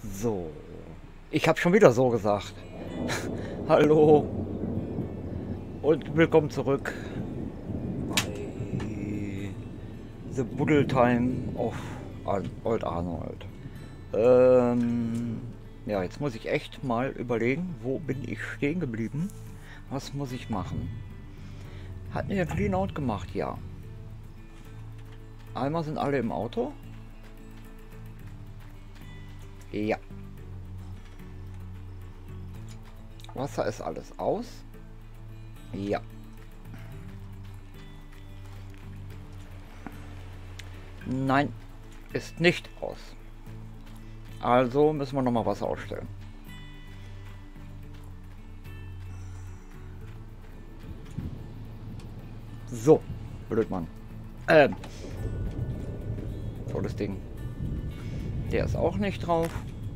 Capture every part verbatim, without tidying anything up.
So. Ich habe schon wieder so gesagt. Hallo. Und willkommen zurück bei The Buddle Time of Old Arnold. Ähm, ja, jetzt muss ich echt mal überlegen, wo bin ich stehen geblieben? Was muss ich machen? Hatten wir Clean Out gemacht? Ja. Einmal sind alle im Auto. Ja. Wasser ist alles aus. Ja. Nein, ist nicht aus. Also müssen wir noch mal Wasser ausstellen. So, blöd Mann. Ähm. Tolles Ding. Der ist auch nicht drauf.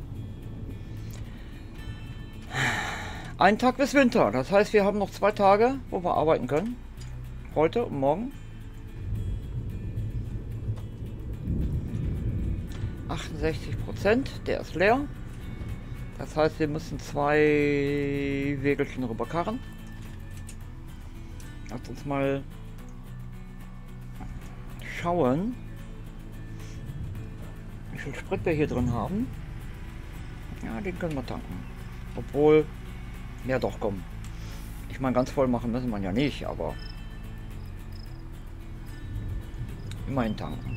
Ein Tag bis Winter. Das heißt, wir haben noch zwei Tage, wo wir arbeiten können. Heute und morgen. achtundsechzig Prozent. Der ist leer. Das heißt, wir müssen zwei Wägelchen rüberkarren. Lass uns mal schauen, wie viel Sprit wir hier drin haben. Ja, den können wir tanken. Obwohl, ja doch, komm. Ich meine, ganz voll machen müssen wir ja nicht, aber immerhin tanken.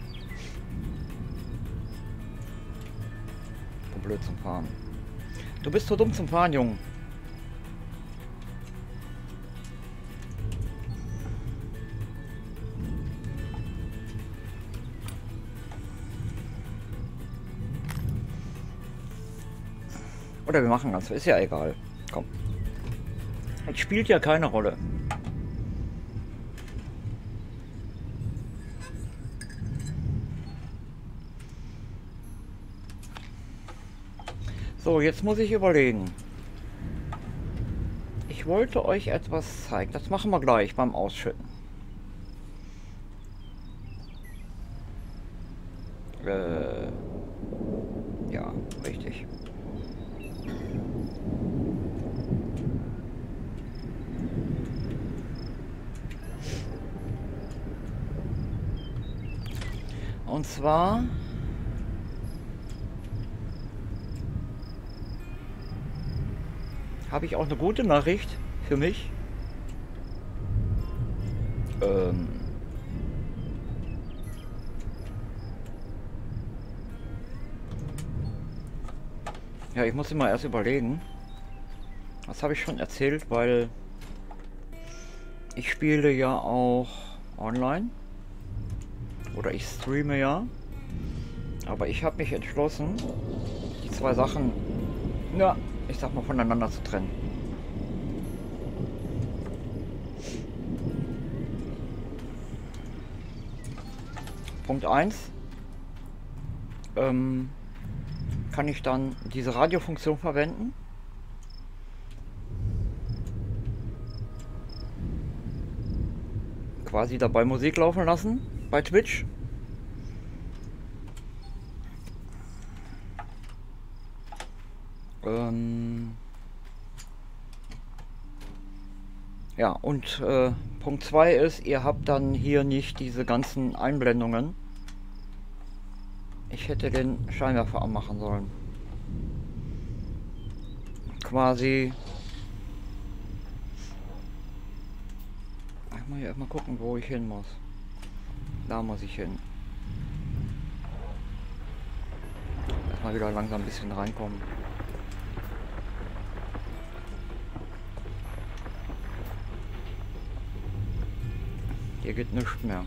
Du blöd zum Fahren. Du bist so dumm zum Fahren, Junge. Oder wir machen das, ist ja egal. Komm. Es spielt ja keine Rolle. So, jetzt muss ich überlegen. Ich wollte euch etwas zeigen. Das machen wir gleich beim Ausschütten. Äh, ja, richtig. Und zwar habe ich auch eine gute Nachricht für mich. Ähm ja, ich muss immer erst überlegen. Das habe ich schon erzählt, weil ich spiele ja auch online. Oder ich streame ja. Aber ich habe mich entschlossen, die zwei Sachen, ja, ich sag mal, voneinander zu trennen. Punkt eins. Ähm, kann ich dann diese Radiofunktion verwenden. Quasi dabei Musik laufen lassen bei Twitch. Ähm ja, und äh, Punkt zwei ist, ihr habt dann hier nicht diese ganzen Einblendungen. Ich hätte den Scheinwerfer anmachen sollen. Quasi. Ich muss hier erstmal gucken, wo ich hin muss. Da muss ich hin. Erstmal wieder langsam ein bisschen reinkommen. Hier geht nichts mehr.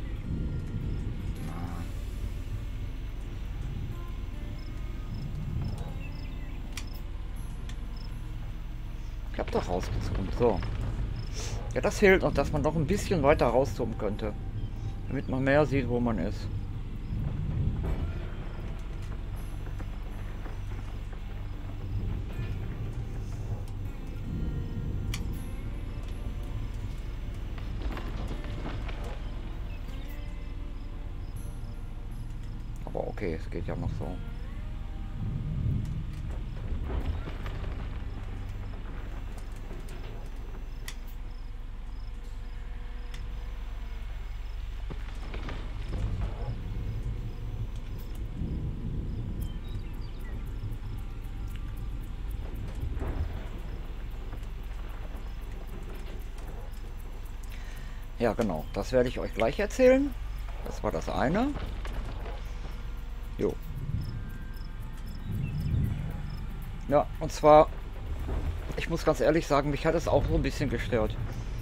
Ich hab doch rausgezogen. So. Ja, das fehlt noch, dass man noch ein bisschen weiter rauszoomen könnte. Damit man mehr sieht, wo man ist. Aber okay, es geht ja noch so. Ja, genau. Das werde ich euch gleich erzählen. Das war das eine. Jo. Ja, und zwar, ich muss ganz ehrlich sagen, mich hat es auch so ein bisschen gestört.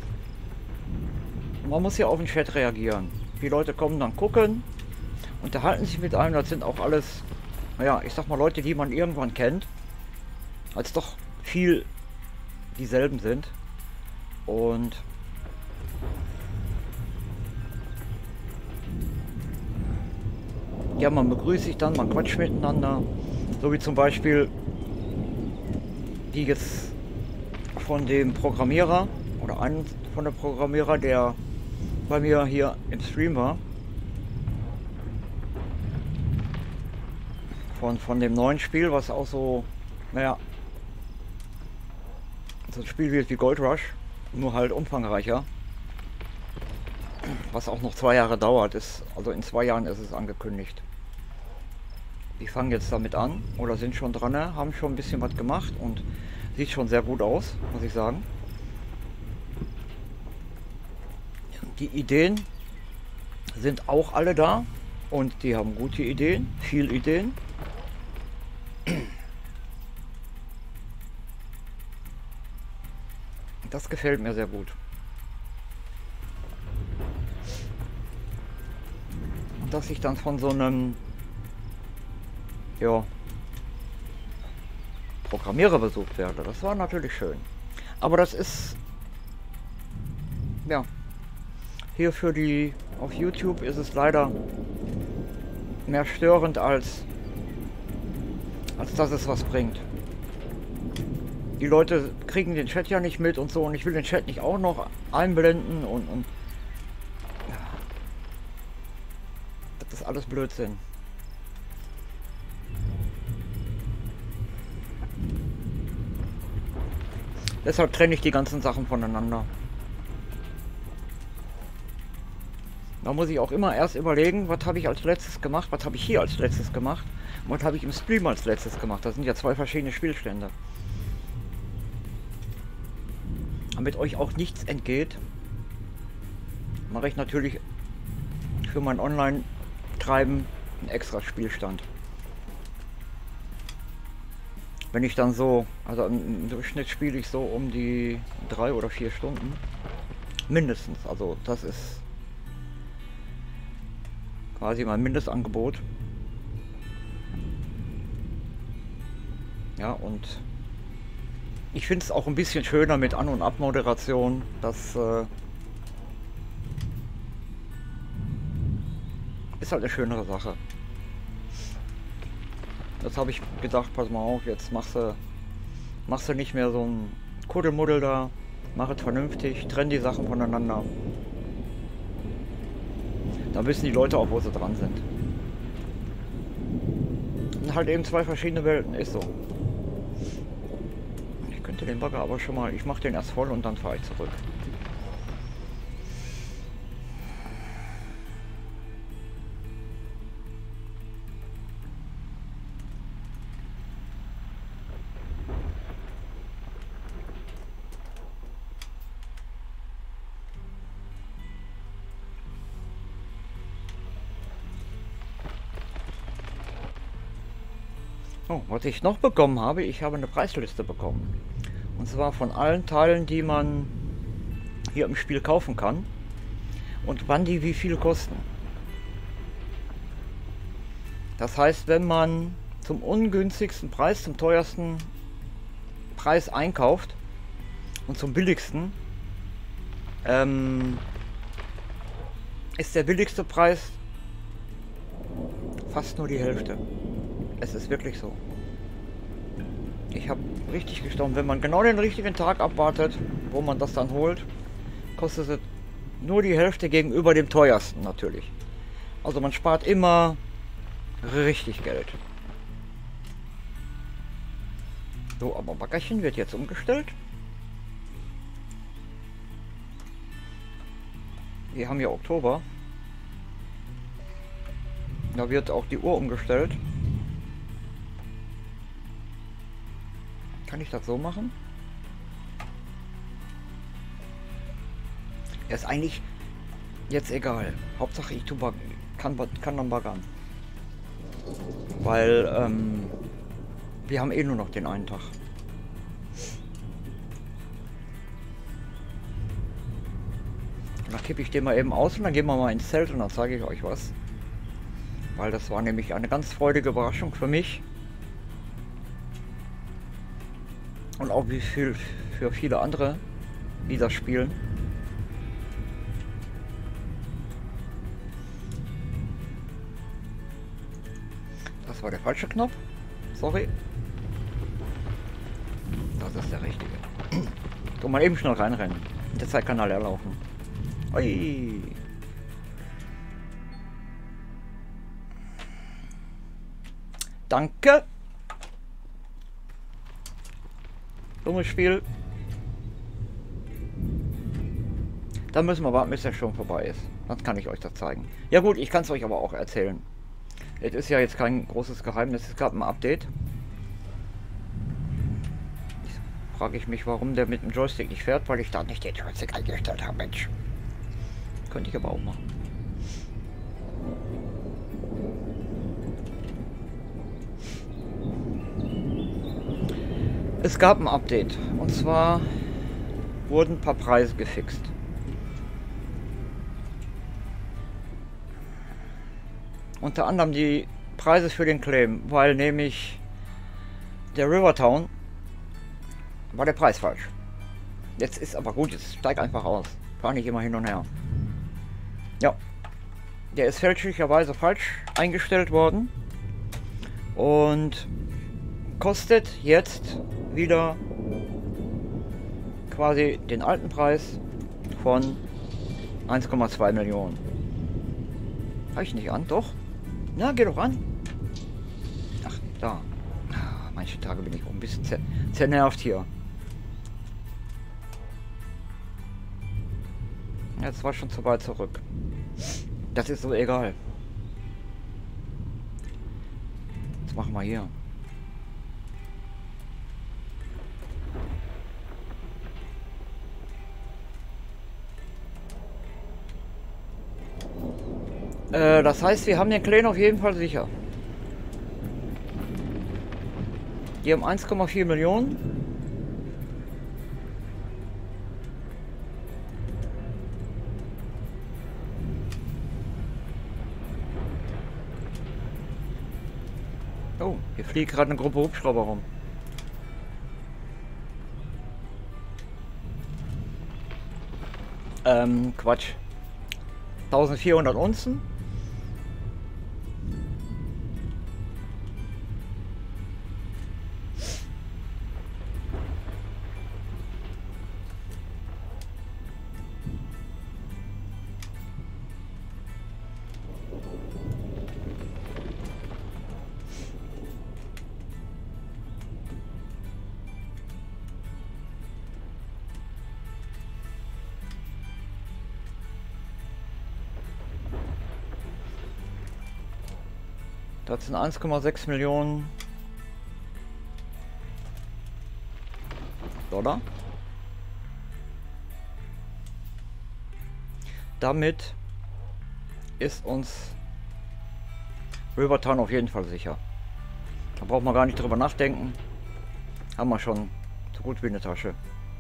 Man muss ja auf den Chat reagieren. Die Leute kommen dann gucken, unterhalten sich mit einem. Das sind auch alles, naja, ich sag mal Leute, die man irgendwann kennt. Als doch viel dieselben sind. Und ja, man begrüßt sich dann, man quatscht miteinander. So wie zum Beispiel die jetzt von dem Programmierer oder einen von der Programmierer, der bei mir hier im Stream war. Von, von dem neuen Spiel, was auch so, naja, so ein Spiel wird wie Gold Rush, nur halt umfangreicher. Was auch noch zwei Jahre dauert, ist, also in zwei Jahren ist es angekündigt. Die fangen jetzt damit an oder sind schon dran, haben schon ein bisschen was gemacht und sieht schon sehr gut aus, muss ich sagen. Die Ideen sind auch alle da und die haben gute Ideen, viel Ideen. Das gefällt mir sehr gut. Und dass ich dann von so einem, ja, Programmierer besucht werde, das war natürlich schön. Aber das ist, ja, hier für die, auf YouTube ist es leider mehr störend als, als dass es was bringt. Die Leute kriegen den Chat ja nicht mit und so, und ich will den Chat nicht auch noch einblenden und, und ja, das ist alles Blödsinn. Deshalb trenne ich die ganzen Sachen voneinander. Da muss ich auch immer erst überlegen, was habe ich als letztes gemacht, was habe ich hier als letztes gemacht und was habe ich im Stream als letztes gemacht. Das sind ja zwei verschiedene Spielstände. Damit euch auch nichts entgeht, mache ich natürlich für mein Online-Treiben einen extra Spielstand. Wenn ich dann so, also im Durchschnitt spiele ich so um die drei oder vier Stunden. Mindestens, also das ist quasi mein Mindestangebot. Ja, und ich finde es auch ein bisschen schöner mit An- und Abmoderation. Das äh, ist halt eine schönere Sache. Das habe ich gedacht, pass mal auf, jetzt machst du, machst du nicht mehr so ein Kuddelmuddel da. Mach es vernünftig, trenn die Sachen voneinander. Da wissen die Leute auch, wo sie dran sind. Und halt eben zwei verschiedene Welten, ist so. Ich könnte den Bagger aber schon mal, ich mache den erst voll und dann fahre ich zurück. Oh, was ich noch bekommen habe, ich habe eine Preisliste bekommen. Und zwar von allen Teilen, die man hier im Spiel kaufen kann. Und wann die wie viel kosten. Das heißt, wenn man zum ungünstigsten Preis, zum teuersten Preis einkauft und zum billigsten, ähm, ist der billigste Preis fast nur die Hälfte. Es ist wirklich so. Ich habe richtig gestaunt. Wenn man genau den richtigen Tag abwartet, wo man das dann holt, kostet es nur die Hälfte gegenüber dem teuersten natürlich. Also man spart immer richtig Geld. So, aber Backerchen wird jetzt umgestellt. Wir haben ja Oktober. Da wird auch die Uhr umgestellt. Kann ich das so machen? Er ist eigentlich, Jetzt egal. Hauptsache ich tu bag kann, kann dann baggern. Weil, ähm, wir haben eh nur noch den einen Tag. Und dann kippe ich den mal eben aus und dann gehen wir mal ins Zelt und dann zeige ich euch was. Weil das war nämlich eine ganz freudige Überraschung für mich. Und auch wie viel für viele andere, die das spielen. Das war der falsche Knopf. Sorry. Das ist der richtige. So, mal eben schnell reinrennen. In der Zeit kann er leer laufen. Ui. Danke. Dummes Spiel. Dann müssen wir warten, bis er schon vorbei ist. Dann kann ich euch das zeigen. Ja gut, ich kann es euch aber auch erzählen. Es ist ja jetzt kein großes Geheimnis. Es gab ein Update. Jetzt frage ich mich, warum der mit dem Joystick nicht fährt, weil ich da nicht den Joystick eingestellt habe. Mensch. Könnte ich aber auch machen. Es gab ein Update. Und zwar wurden ein paar Preise gefixt. Unter anderem die Preise für den Claim, weil nämlich der Rivertown war der Preis falsch. Jetzt ist aber gut, jetzt steig einfach aus. Fahr nicht immer hin und her. Ja, der ist fälschlicherweise falsch eingestellt worden und kostet jetzt wieder quasi den alten Preis von eins Komma zwei Millionen. Reicht nicht an, doch? Na, geh doch ran. Ach, da. Ah, manche Tage bin ich auch ein bisschen zer zernervt hier. Jetzt war schon zu weit zurück. Das ist so egal. Was machen wir hier? Äh, das heißt, wir haben den Clan auf jeden Fall sicher. Die haben eins Komma vier Millionen. Oh, hier fliegt gerade eine Gruppe Hubschrauber rum. Ähm, Quatsch. eintausendvierhundert Unzen. Das sind eins Komma sechs Millionen Dollar. Damit ist uns Rivertown auf jeden Fall sicher. Da braucht man gar nicht drüber nachdenken. Haben wir schon so gut wie eine Tasche.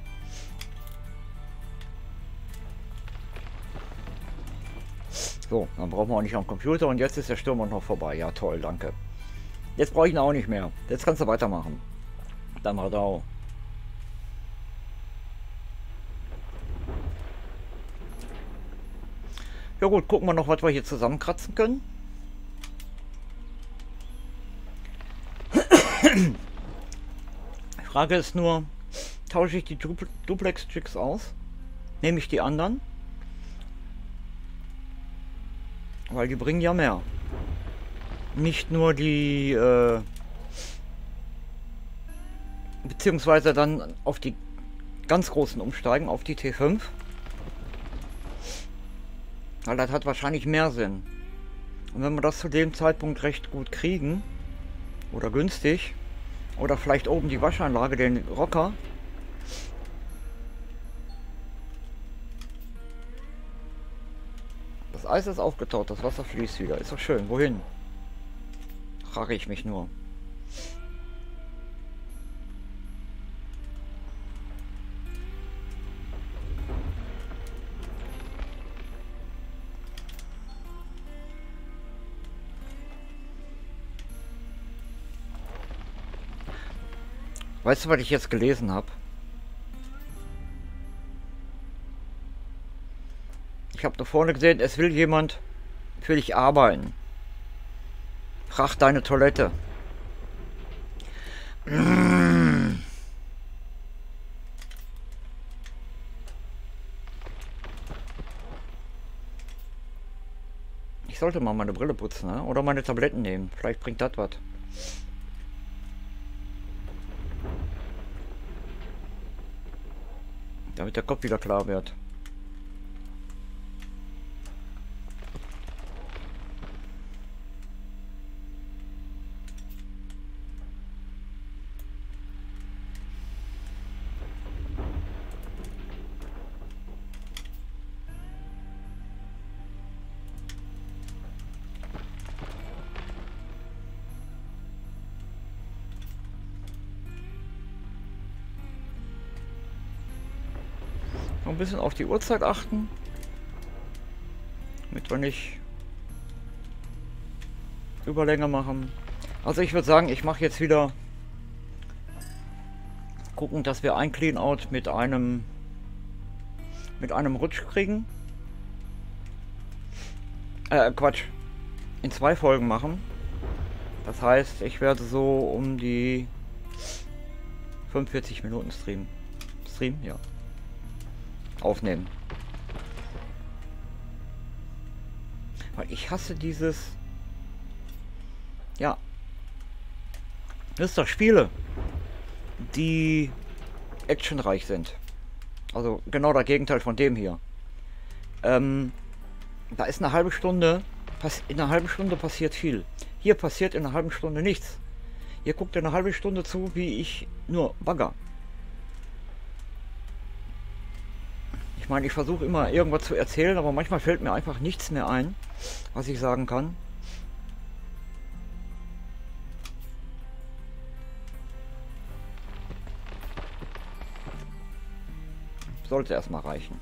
So, dann brauchen wir auch nicht noch einen Computer und jetzt ist der Sturm auch noch vorbei. Ja toll, danke. Jetzt brauche ich ihn auch nicht mehr. Jetzt kannst du weitermachen. Dann Radau. Ja gut, gucken wir noch, was wir hier zusammenkratzen können. Die Frage ist nur, tausche ich die Duplex-Chicks aus? Nehme ich die anderen? Weil die bringen ja mehr. Nicht nur die, äh, beziehungsweise dann auf die ganz großen umsteigen, auf die T fünf. Weil das hat wahrscheinlich mehr Sinn. Und wenn wir das zu dem Zeitpunkt recht gut kriegen, oder günstig, oder vielleicht oben die Waschanlage, den Rocker, Eis ist aufgetaut, das Wasser fließt wieder. Ist doch schön. Wohin? Frage ich mich nur. Weißt du, was ich jetzt gelesen habe? Ich habe da vorne gesehen, es will jemand für dich arbeiten. Frag deine Toilette. Ich sollte mal meine Brille putzen, ne? Oder meine Tabletten nehmen. Vielleicht bringt das was. Damit der Kopf wieder klar wird. Ein bisschen auf die Uhrzeit achten, damit wir nicht Überlänge machen. Also ich würde sagen, ich mache jetzt wieder gucken, dass wir ein Clean-Out mit einem mit einem Rutsch kriegen. Äh, Quatsch. In zwei Folgen machen. Das heißt, ich werde so um die fünfundvierzig Minuten streamen. Stream, ja. Aufnehmen. Weil ich hasse dieses... Ja. Das ist doch Spiele, die actionreich sind. Also genau das Gegenteil von dem hier. Ähm, da ist eine halbe Stunde... In einer halben Stunde passiert viel. Hier passiert in einer halben Stunde nichts. Ihr guckt eine halbe Stunde zu, wie ich nur bagger. Ich meine, ich versuche immer irgendwas zu erzählen, aber manchmal fällt mir einfach nichts mehr ein, was ich sagen kann. Sollte erstmal reichen.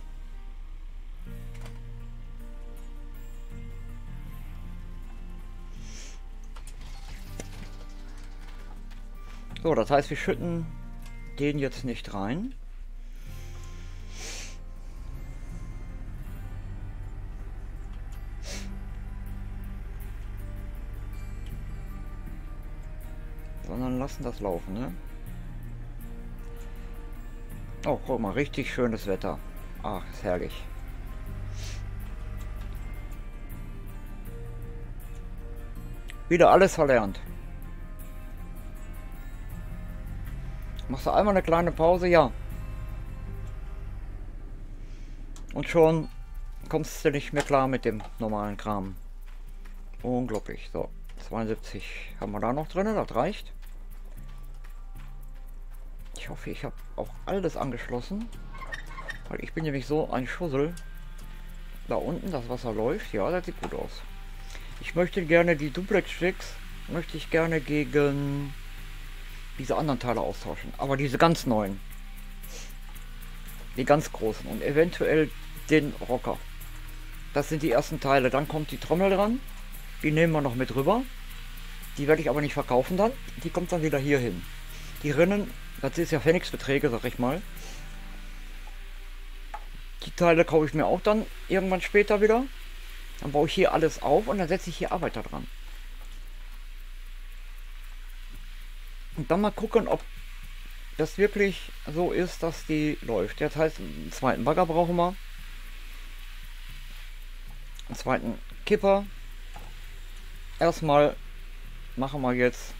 So, das heißt, wir schütten den jetzt nicht rein. Sondern lassen das laufen, ne? Oh, guck mal, richtig schönes Wetter. Ach, ist herrlich. Wieder alles verlernt. Machst du einmal eine kleine Pause, ja. Und schon kommst du nicht mehr klar mit dem normalen Kram. Unglaublich. So, zweiundsiebzig haben wir da noch drin, das reicht. Ich hoffe, ich habe auch alles angeschlossen. Weil ich bin nämlich so ein Schussel. Da unten, das Wasser läuft. Ja, das sieht gut aus. Ich möchte gerne die Duplex-Sticks, möchte ich gerne gegen diese anderen Teile austauschen. Aber diese ganz neuen. Die ganz großen. Und eventuell den Rocker. Das sind die ersten Teile. Dann kommt die Trommel dran. Die nehmen wir noch mit rüber. Die werde ich aber nicht verkaufen dann. Die kommt dann wieder hier hin. Die Rinnen, das ist ja Pfennigsbeträge, sag ich mal. Die Teile kaufe ich mir auch dann irgendwann später wieder. Dann baue ich hier alles auf und dann setze ich hier Arbeiter dran. Und dann mal gucken, ob das wirklich so ist, dass die läuft. Jetzt heißt, einen zweiten Bagger brauchen wir. Einen zweiten Kipper. Erstmal machen wir jetzt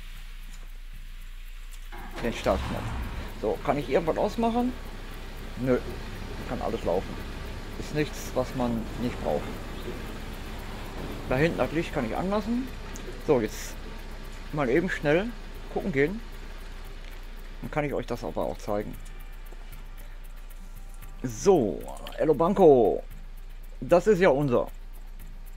den Startknopf. So, kann ich irgendwas ausmachen? Nö, kann alles laufen. Ist nichts, was man nicht braucht. Da hinten das Licht kann ich anlassen. So, jetzt mal eben schnell gucken gehen. Dann kann ich euch das aber auch zeigen. So, Elo Banco. Das ist ja unser.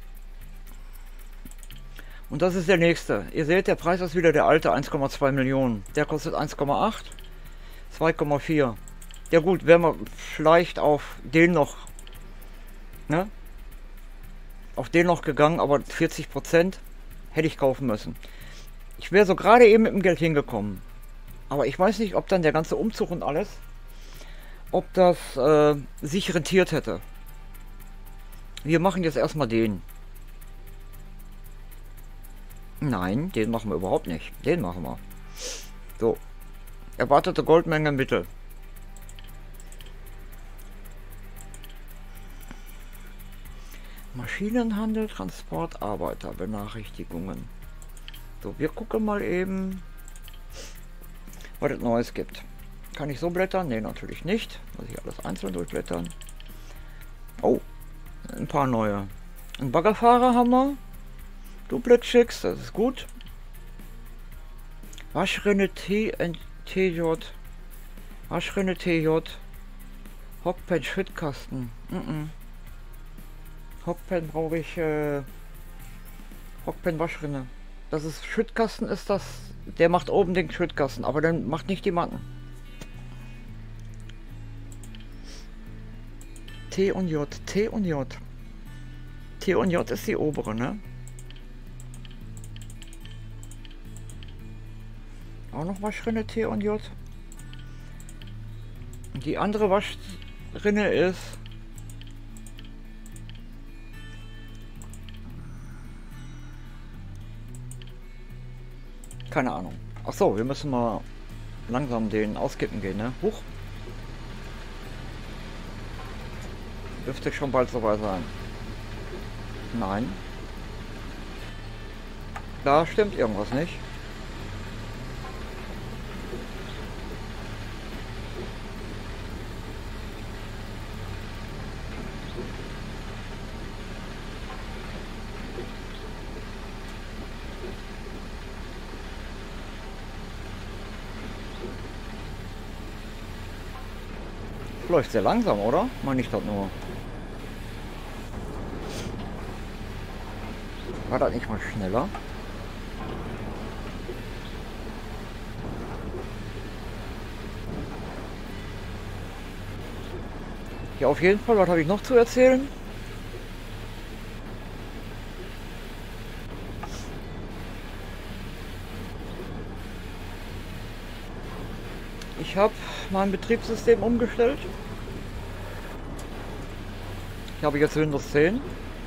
Und das ist der nächste. Ihr seht, der Preis ist wieder der alte, eins Komma zwei Millionen. Der kostet eins Komma acht, zwei Komma vier. Ja gut, wären wir vielleicht auf den noch, ne? Auf den noch gegangen, aber vierzig Prozent hätte ich kaufen müssen. Ich wäre so gerade eben mit dem Geld hingekommen. Aber ich weiß nicht, ob dann der ganze Umzug und alles, ob das äh, sich rentiert hätte. Wir machen jetzt erstmal den. Nein, den machen wir überhaupt nicht. Den machen wir. So. Erwartete Goldmenge Mittel. Maschinenhandel, Transport, Arbeiter, Benachrichtigungen. So, wir gucken mal eben, was es Neues gibt. Kann ich so blättern? Ne, natürlich nicht. Muss ich alles einzeln durchblättern. Oh, ein paar neue. Ein Baggerfahrer haben wir. Duplex Chicks, das ist gut. Waschrinne T J. Waschrinne T J. Hockpen Schrittkasten. Mm -mm. Hockpen brauche ich. Äh, Hockpen Waschrinne. Das ist Schrittkasten, ist das. Der macht oben den Schrittkasten, aber dann macht nicht die Matten. T und J, T und J. T und J ist die obere, ne? Auch noch Waschrinne T und J. Die andere Waschrinne ist keine Ahnung. Ach so, wir müssen mal langsam den auskippen gehen, ne? Huch. Dürfte schon bald soweit sein. Nein. Da stimmt irgendwas nicht. Läuft sehr langsam, oder? Meine ich das nur. War das nicht mal schneller? Ja, auf jeden Fall. Was habe ich noch zu erzählen? Ich habe mein Betriebssystem umgestellt. Ich habe jetzt Windows zehn.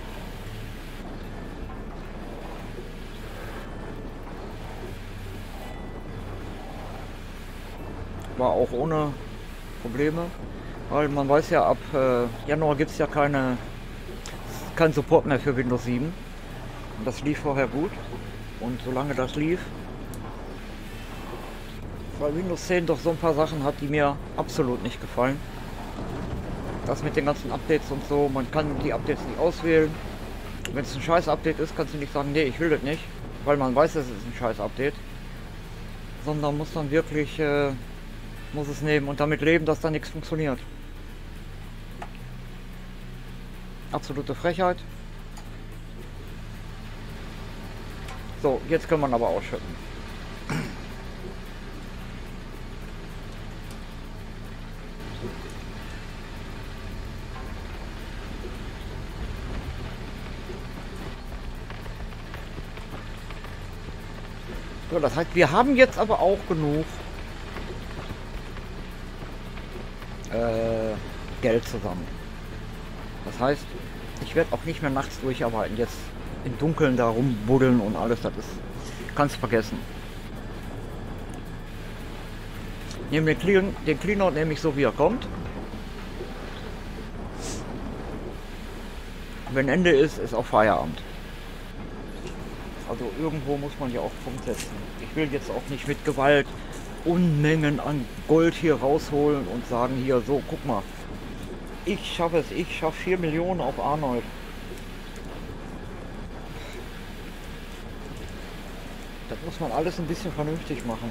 War auch ohne Probleme, weil man weiß ja, ab äh, Januar gibt es ja keine kein Support mehr für Windows sieben. Und das lief vorher gut. Und solange das lief, weil Windows zehn doch so ein paar Sachen hat, die mir absolut nicht gefallen. Das mit den ganzen Updates und so, man kann die Updates nicht auswählen. Wenn es ein scheiß Update ist, kannst du nicht sagen, nee, ich will das nicht, weil man weiß, es ist ein scheiß Update. Sondern muss dann wirklich, äh, muss es nehmen und damit leben, dass da nichts funktioniert. Absolute Frechheit. So, jetzt kann man aber ausschütten. So, das heißt, wir haben jetzt aber auch genug äh, Geld zusammen. Das heißt, ich werde auch nicht mehr nachts durcharbeiten. Jetzt im Dunkeln da rumbuddeln und alles, das ist, kannst du vergessen. Nehmen den Clean, den Cleanout nehme ich so wie er kommt. Wenn Ende ist, ist auch Feierabend. Also irgendwo muss man ja auch Punkt setzen. Ich will jetzt auch nicht mit Gewalt Unmengen an Gold hier rausholen und sagen hier, so, guck mal. Ich schaffe es, ich schaffe vier Millionen auf Arnold. Das muss man alles ein bisschen vernünftig machen.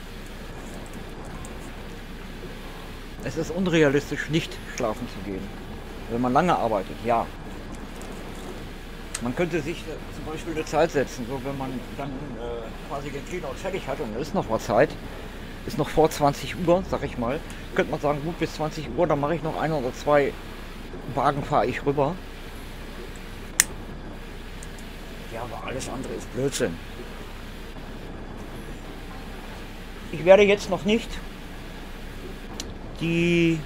Es ist unrealistisch, nicht schlafen zu gehen. Wenn man lange arbeitet, ja. Man könnte sich äh, zum Beispiel eine Zeit setzen, so wenn man dann äh, quasi den Cleanout fertig hat und es ist noch mal Zeit, ist noch vor zwanzig Uhr, sag ich mal, könnte man sagen, gut, bis zwanzig Uhr, dann mache ich noch ein oder zwei Wagen, fahre ich rüber. Ja, aber alles andere ist Blödsinn. Ich werde jetzt noch nicht die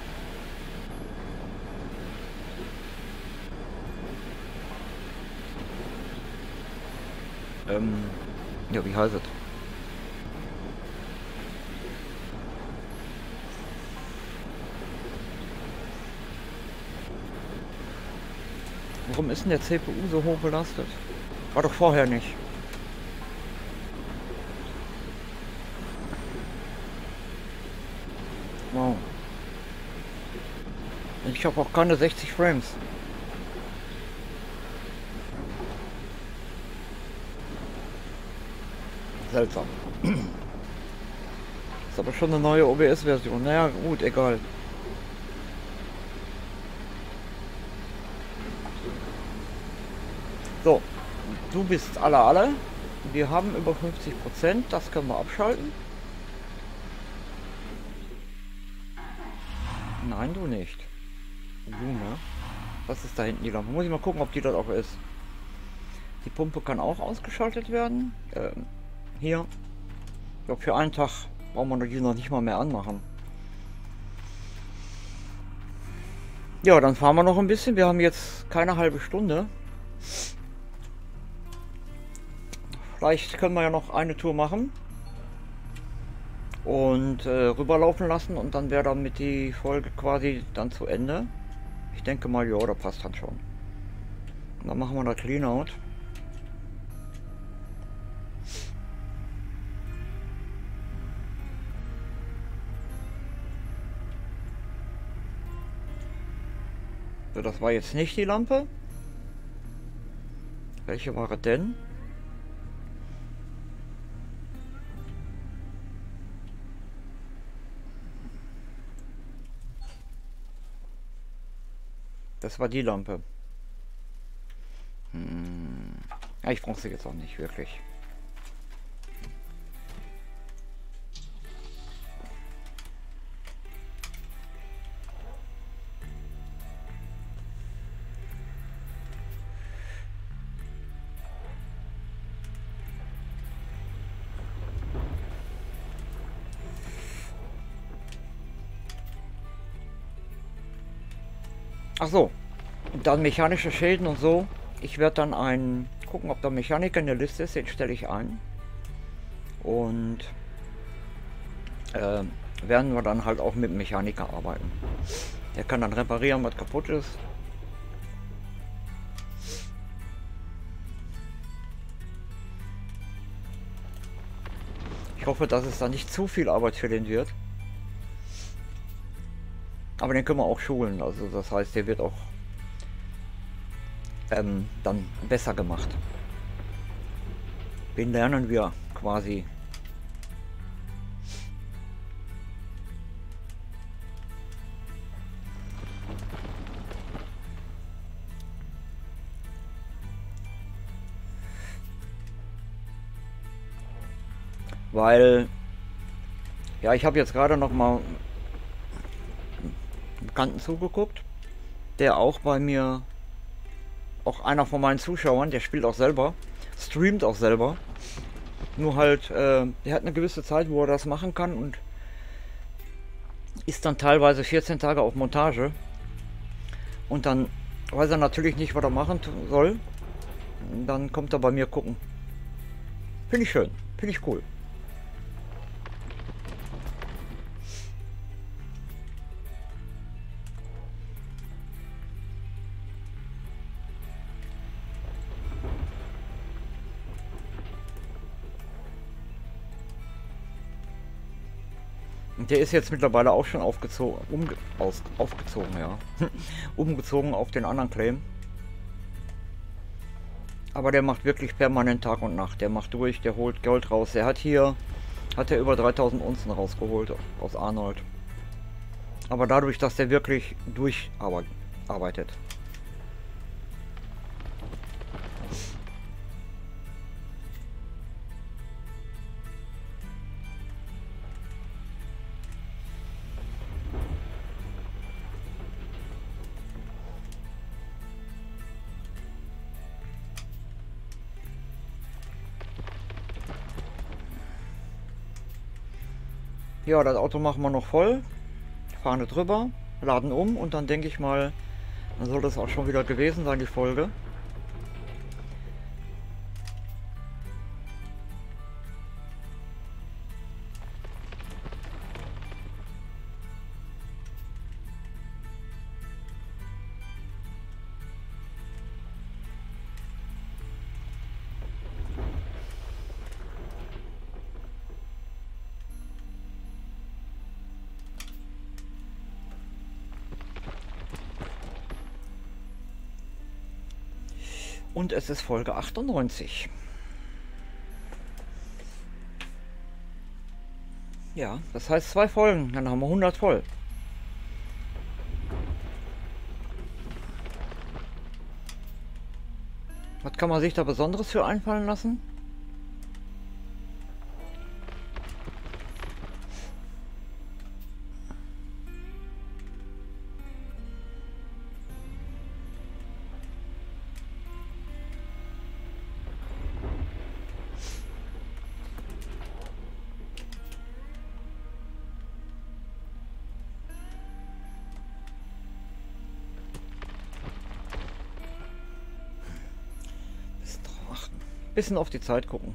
ähm, ja, wie heißt es? Warum ist denn der C P U so hoch belastet? War doch vorher nicht. Wow. Ich habe auch keine sechzig Frames. Seltsam. Ist aber schon eine neue O B S-Version. Naja, gut, egal. So, du bist alle alle. Wir haben über fünfzig Prozent. Das können wir abschalten. Nein, du nicht. Du, ne? Was ist da hinten die Lampe? Muss ich mal gucken, ob die dort auch ist. Die Pumpe kann auch ausgeschaltet werden. Ähm, hier. Ich glaube, für einen Tag brauchen wir die noch nicht mal mehr anmachen. Ja, dann fahren wir noch ein bisschen. Wir haben jetzt keine halbe Stunde. Vielleicht können wir ja noch eine Tour machen. Und äh, rüberlaufen lassen. Und dann wäre damit die Folge quasi dann zu Ende. Ich denke mal, ja, da passt dann schon. Und dann machen wir da Cleanout. So, das war jetzt nicht die Lampe. Welche war es denn? Das war die Lampe. Hm. Ja, ich brauche sie jetzt auch nicht wirklich. Ach so, und dann mechanische Schäden und so. Ich werde dann einen gucken, ob der Mechaniker in der Liste ist, den stelle ich ein. Und äh, werden wir dann halt auch mit dem Mechaniker arbeiten. Der kann dann reparieren, was kaputt ist. Ich hoffe, dass es dann nicht zu viel Arbeit für den wird. Aber den können wir auch schulen, also das heißt, der wird auch ähm, dann besser gemacht. Den lernen wir quasi. Weil, ja, ich habe jetzt gerade noch mal Bekannten zugeguckt, der auch bei mir, auch einer von meinen Zuschauern, der spielt auch selber, streamt auch selber, nur halt, äh, der hat eine gewisse Zeit, wo er das machen kann und ist dann teilweise vierzehn Tage auf Montage und dann weiß er natürlich nicht, was er machen soll, dann kommt er bei mir gucken. Finde ich schön, finde ich cool. Der ist jetzt mittlerweile auch schon aufgezogen, umge aus, aufgezogen, ja. umgezogen auf den anderen Claim. Aber der macht wirklich permanent Tag und Nacht. Der macht durch, der holt Gold raus. Er hat hier, hat er über dreitausend Unzen rausgeholt aus Arnold. Aber dadurch, dass der wirklich durcharbeitet. Ja, das Auto machen wir noch voll. Fahren drüber, laden um und dann denke ich mal, dann soll das auch schon wieder gewesen sein, die Folge. Und es ist Folge achtundneunzig. Ja, das heißt zwei Folgen, dann haben wir hundert voll. Was kann man sich da Besonderes für einfallen lassen? Bisschen auf die Zeit gucken.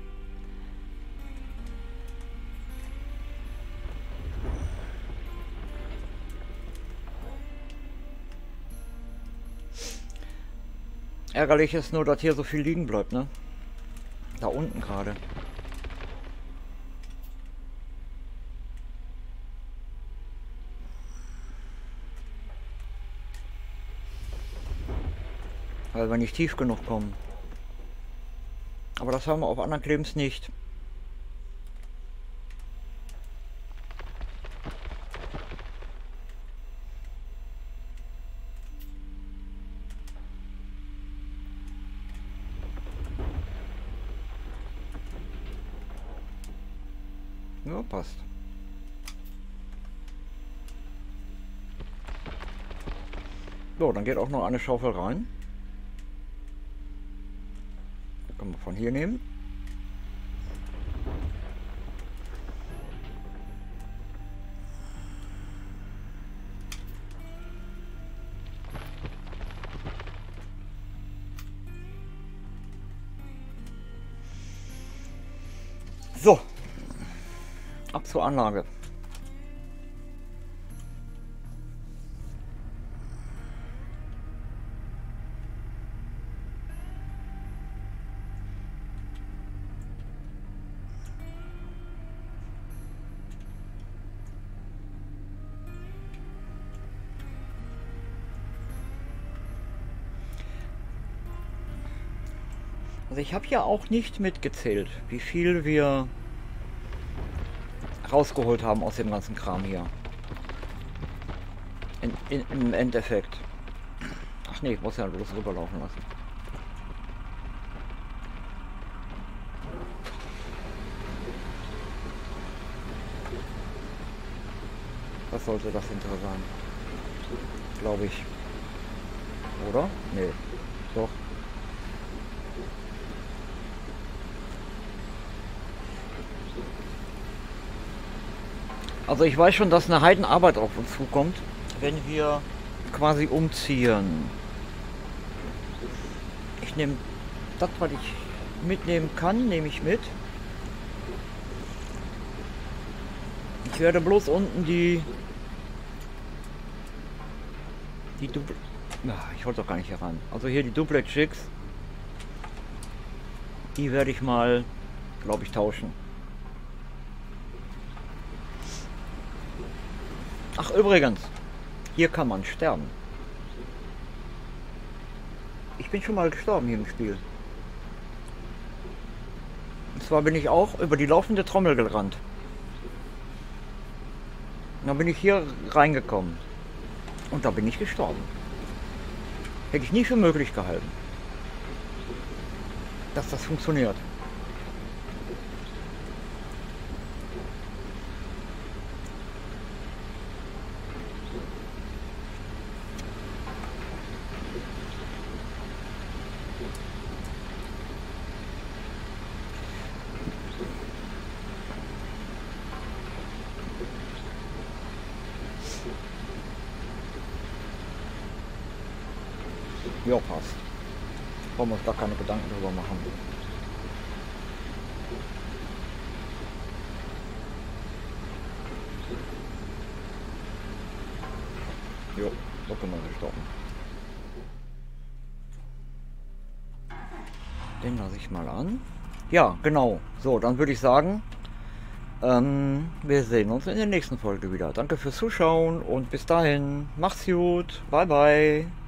Ärgerlich ist nur, dass hier so viel liegen bleibt, ne? Da unten gerade. Weil wir nicht tief genug kommen. Aber das haben wir auf anderen Klebens nicht. Ja, passt. So, dann geht auch noch eine Schaufel rein. Können wir von hier nehmen. So, ab zur Anlage. Also ich habe ja auch nicht mitgezählt, wie viel wir rausgeholt haben aus dem ganzen Kram hier. In, in, Im Endeffekt. Ach nee, ich muss ja bloß rüberlaufen lassen. Was sollte das hinter sein? Glaube ich. Oder? Nee. Doch. Also ich weiß schon, dass eine Heidenarbeit auf uns zukommt, wenn wir quasi umziehen. Ich nehme das, was ich mitnehmen kann, nehme ich mit. Ich werde bloß unten die die Dupl ja, ich wollte doch gar nicht hier ran. Also hier die Duplex Chicks, die werde ich mal, glaube ich, tauschen. Ach übrigens, hier kann man sterben. Ich bin schon mal gestorben hier im Spiel. Und zwar bin ich auch über die laufende Trommel gerannt. Und dann bin ich hier reingekommen. Und da bin ich gestorben. Hätte ich nie für möglich gehalten, dass das funktioniert. Ja, passt. Brauchen wir uns gar keine Gedanken drüber machen. Jo, so können wir stoppen. Den lasse ich mal an. Ja, genau. So, dann würde ich sagen, ähm, wir sehen uns in der nächsten Folge wieder. Danke fürs Zuschauen und bis dahin. Macht's gut. Bye, bye.